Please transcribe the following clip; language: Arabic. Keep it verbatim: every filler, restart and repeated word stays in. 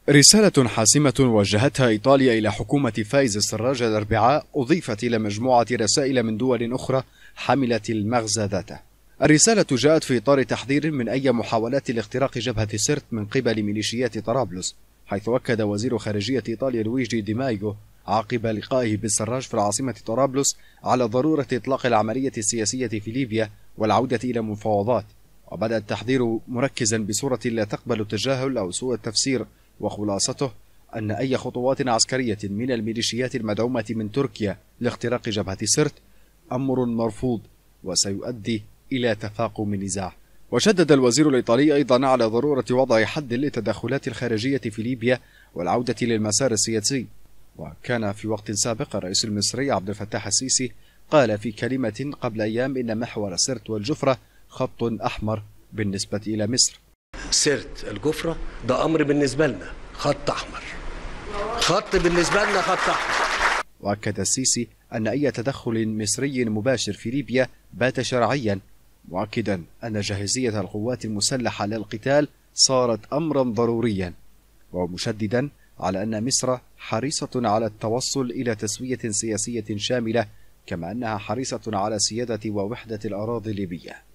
رسالة حاسمة وجهتها إيطاليا إلى حكومة فايز السراج الأربعاء أضيفت إلى مجموعة رسائل من دول أخرى حملت المغزى ذاته. الرسالة جاءت في إطار تحذير من أي محاولات لاختراق جبهة سرت من قبل ميليشيات طرابلس، حيث أكد وزير خارجية إيطاليا لويجي دي مايغو عقب لقائه بالسراج في العاصمة طرابلس على ضرورة إطلاق العملية السياسية في ليبيا والعودة إلى مفاوضات. وبدأ التحذير مركزا بصورة لا تقبل التجاهل أو سوء التفسير، وخلاصته أن أي خطوات عسكرية من الميليشيات المدعومة من تركيا لاختراق جبهة سرت أمر مرفوض وسيؤدي إلى تفاقم النزاع. وشدد الوزير الإيطالي أيضا على ضرورة وضع حد للتدخلات الخارجية في ليبيا والعودة للمسار السياسي. وكان في وقت سابق الرئيس المصري عبد الفتاح السيسي قال في كلمة قبل أيام إن محور سرت والجفرة خط أحمر بالنسبة إلى مصر. سرت الجفرة ده أمر بالنسبة لنا خط أحمر، خط بالنسبة لنا خط أحمر. وأكد السيسي أن أي تدخل مصري مباشر في ليبيا بات شرعيا، مؤكدا أن جاهزية القوات المسلحة للقتال صارت أمرا ضروريا، ومشددا على أن مصر حريصة على التوصل إلى تسوية سياسية شاملة، كما أنها حريصة على سيادة ووحدة الأراضي الليبية.